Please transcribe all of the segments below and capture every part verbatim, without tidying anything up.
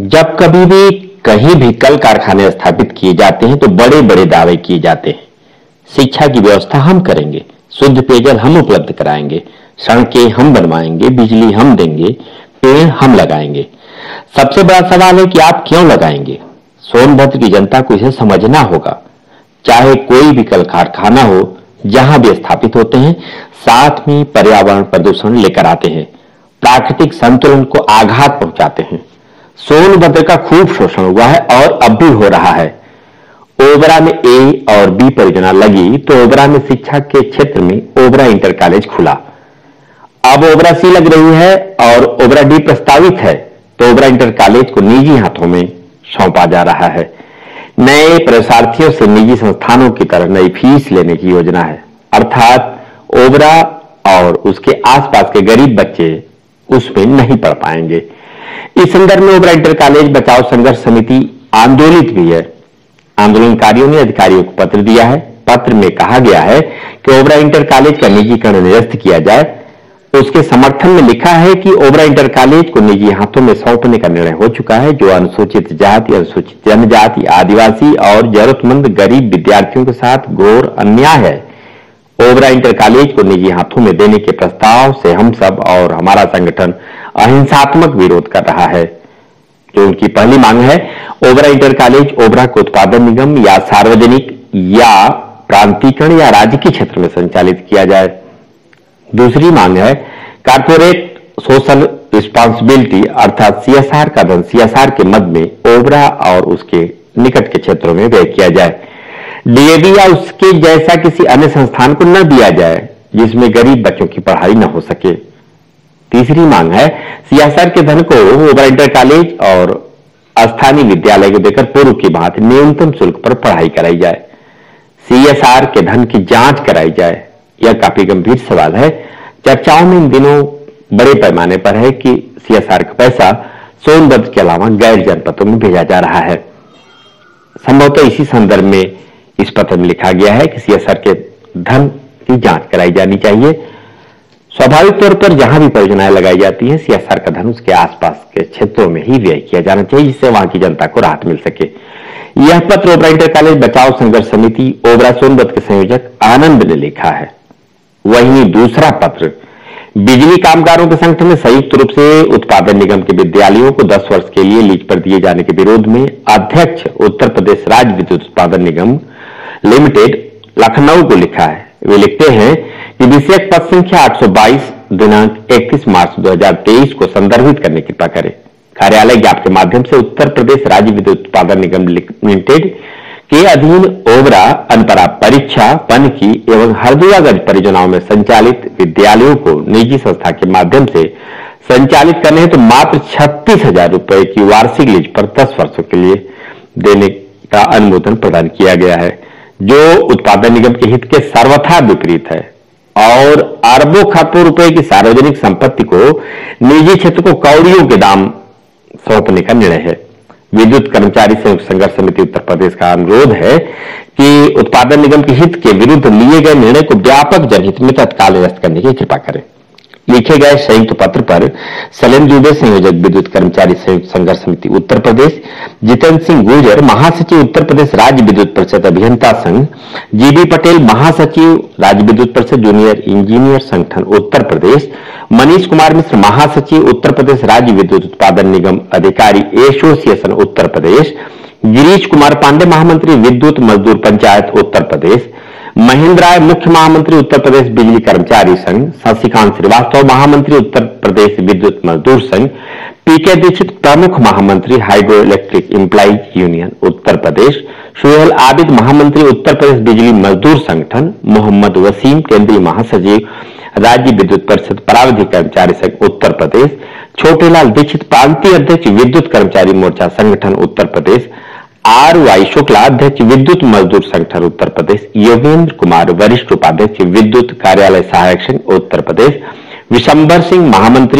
जब कभी भी कहीं भी कल कारखाने स्थापित किए जाते हैं तो बड़े बड़े दावे किए जाते हैं। शिक्षा की व्यवस्था हम करेंगे, शुद्ध पेयजल हम उपलब्ध कराएंगे, सड़कें हम बनवाएंगे, बिजली हम देंगे, पेड़ हम लगाएंगे। सबसे बड़ा सवाल है कि आप क्यों लगाएंगे? सोनभद्र की जनता को इसे समझना होगा। चाहे कोई भी कल कारखाना हो, जहां भी स्थापित होते हैं, साथ में पर्यावरण प्रदूषण लेकर आते हैं, प्राकृतिक संतुलन को आघात पहुंचाते हैं। सोनभद्र का खूब शोषण हुआ है और अब भी हो रहा है। ओबरा में ए और बी परियोजना लगी तो ओबरा में शिक्षा के क्षेत्र में ओबरा इंटर कॉलेज खुला। अब ओबरा सी लग रही है और ओबरा डी प्रस्तावित है तो ओबरा इंटर कॉलेज को निजी हाथों में सौंपा जा रहा है। नए प्रशिक्षार्थियों से निजी संस्थानों की तरह नई फीस लेने की योजना है, अर्थात ओबरा और उसके आसपास के गरीब बच्चे उसमें नहीं पढ़ पाएंगे। इस संदर्भ में ओबरा इंटर कॉलेज बचाओ संघर्ष समिति आंदोलित भी है। आंदोलनकारियों ने अधिकारियों को पत्र दिया है। पत्र में कहा गया है कि ओबरा इंटर कॉलेज का निजीकरण निरस्त किया जाए। उसके समर्थन में लिखा है कि ओबरा इंटर कॉलेज को निजी हाथों में सौंपने का निर्णय हो चुका है, जो अनुसूचित जाति, अनुसूचित जनजाति, आदिवासी और जरूरतमंद गरीब विद्यार्थियों के साथ घोर अन्याय है। ओबरा इंटर कॉलेज को निजी हाथों में देने के प्रस्ताव से हम सब और हमारा संगठन अहिंसात्मक विरोध कर रहा है। जो उनकी पहली मांग है, ओबरा इंटर कॉलेज ओबरा को उत्पादन निगम या सार्वजनिक या प्रांतीयकरण या राजकीय क्षेत्र में संचालित किया जाए। दूसरी मांग है, कारपोरेट सोशल रिस्पॉन्सिबिलिटी अर्थात सीएसआर का धन सीएसआर के मद में ओबरा और उसके निकट के क्षेत्रों में व्यय किया जाए। डीएवी या उसके जैसा किसी अन्य संस्थान को न दिया जाए जिसमें गरीब बच्चों की पढ़ाई न हो सके। तीसरी मांग है, सीएसआर के धन को ओबरा इंटर कॉलेज और स्थानीय विद्यालय को देकर पूर्व की भांति न्यूनतम शुल्क पर पढ़ाई कराई जाए। सीएसआर के धन की जांच कराई जाए। यह काफी गंभीर सवाल है। चर्चाओं में इन दिनों बड़े पैमाने पर है कि सीएसआर का पैसा सोनभद्र के अलावा गैर जनपदों में भेजा जा रहा है। संभवतः इसी संदर्भ में इस पत्र में लिखा गया है कि सीएसआर के धन की जांच कराई जानी चाहिए। स्वाभाविक तौर पर जहां भी परियोजनाएं लगाई जाती हैं, सीएसआर का धन उसके आसपास के क्षेत्रों में ही व्यय किया जाना चाहिए, जिससे वहां की जनता को राहत मिल सके। यह पत्र ओबरा इंटर कॉलेज बचाओ संघर्ष समिति ओबरा सोनभद्र के संयोजक आनंद ने लिखा है। वहीं दूसरा पत्र बिजली कामगारों के संगठन ने संयुक्त रूप से उत्पादन निगम के विद्यालयों को दस वर्ष के लिए लीज पर दिए जाने के विरोध में अध्यक्ष उत्तर प्रदेश राज्य विद्युत उत्पादन निगम लिमिटेड लखनऊ को लिखा है। वे लिखते हैं कि विषयक पत्र संख्या आठ सौ बाईस दिनांक इकतीस मार्च दो हजार तेईस को संदर्भित करने की कृपा करें। कार्यालय ज्ञापन के माध्यम से उत्तर प्रदेश राज्य विद्युत उत्पादन निगम लिमिटेड के अधीन ओबरा, अनपरा, परीक्षा, पनकी एवं हरदुआगंज परियोजनाओं में संचालित विद्यालयों को निजी संस्था के माध्यम से संचालित करने हैं तो मात्र छत्तीस हजार रुपए की वार्षिक लीज पर दस वर्षों के लिए देने का अनुमोदन प्रदान किया गया है, जो उत्पादन निगम के हित के सर्वथा विपरीत है और अरबों खरबों रुपए की सार्वजनिक संपत्ति को निजी क्षेत्र को कौड़ियों के दाम सौंपने का निर्णय है। विद्युत कर्मचारी संयुक्त संघर्ष समिति उत्तर प्रदेश का अनुरोध है कि उत्पादन निगम के हित के विरुद्ध लिए गए निर्णय को व्यापक जनहित में तत्काल निरस्त करने की कृपा करें। लिखे गए संयुक्त पत्र पर शैलेंद्र दुबे, संयोजक विद्युत कर्मचारी संयुक्त संघर्ष समिति उत्तर प्रदेश, जितेंद्र सिंह गुर्जर, महासचिव उत्तर प्रदेश राज्य विद्युत परिषद अभियंता संघ, जीबी पटेल, महासचिव राज्य विद्युत परिषद जूनियर इंजीनियर संगठन उत्तर प्रदेश, मनीष कुमार मिश्र, महासचिव उत्तर प्रदेश राज्य विद्युत उत्पादन निगम अधिकारी एसोसिएशन उत्तर प्रदेश, गिरीश कुमार पांडे, महामंत्री विद्युत मजदूर पंचायत उत्तर प्रदेश, महेंद्र राय, मुख्य महामंत्री उत्तर प्रदेश बिजली कर्मचारी संघ, शशिकांत श्रीवास्तव, महामंत्री उत्तर प्रदेश विद्युत मजदूर संघ, पीके दीक्षित, प्रमुख महामंत्री hydro electric employees union Uttar Pradesh, Suhail Abid, महामंत्री उत्तर प्रदेश बिजली मजदूर संगठन, मोहम्मद वसीम, केंद्रीय महासचिव राज्य विद्युत परिषद परावधि कर्मचारी संघ उत्तर प्रदेश, छोटेलाल दीक्षित, प्रांतीय अध्यक्ष विद्युत कर्मचारी मोर्चा संगठन उत्तर प्रदेश, आर वाई शुक्ला, अध्यक्ष विद्युत मजदूर संगठन उत्तर प्रदेश, योगेंद्र कुमार, वरिष्ठ उपाध्यक्ष विद्युत कार्यालय सहायक संघ उत्तर प्रदेश, विशंबर सिंह, महामंत्री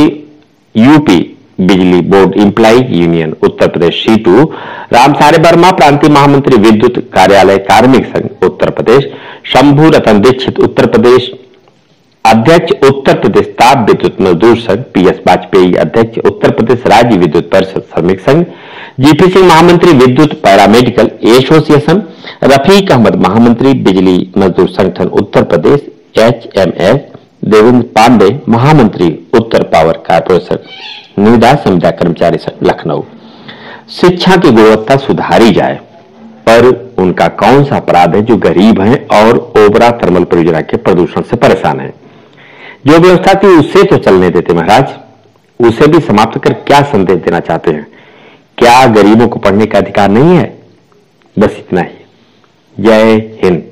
यूपी बिजली board employees union Uttar Pradesh CITU, Ramsare Verma, प्रांतीय महामंत्री विद्युत कार्यालय कार्मिक संघ उत्तर प्रदेश, शंभू रतन दीक्षित, उत्तर प्रदेश अध्यक्ष उत्तर प्रदेश ताप विद्युत मजदूर संघ पीएस वाजपेयी, अध्यक्ष उत्तर प्रदेश राज्य विद्युत परिषद श्रमिक संघ, जीपी सिंह महामंत्री विद्युत पैरामेडिकल एसोसिएशन, रफीक अहमद महामंत्री बिजली मजदूर संगठन उत्तर प्रदेश एचएमएस, देवेंद्र पांडे महामंत्री उत्तर पावर कारपोरेशन, निविदा संविदा कर्मचारी संघ लखनऊ। शिक्षा की गुणवत्ता सुधारी जाए, पर उनका कौन सा अपराध है जो गरीब हैं और ओबरा थर्मल परियोजना के प्रदूषण से परेशान हैं। जो व्यवस्था थी उससे तो चलने देते महाराज, उसे भी समाप्त कर क्या संदेश देना चाहते हैं? क्या गरीबों को पढ़ने का अधिकार नहीं है? बस इतना ही। जय हिंद।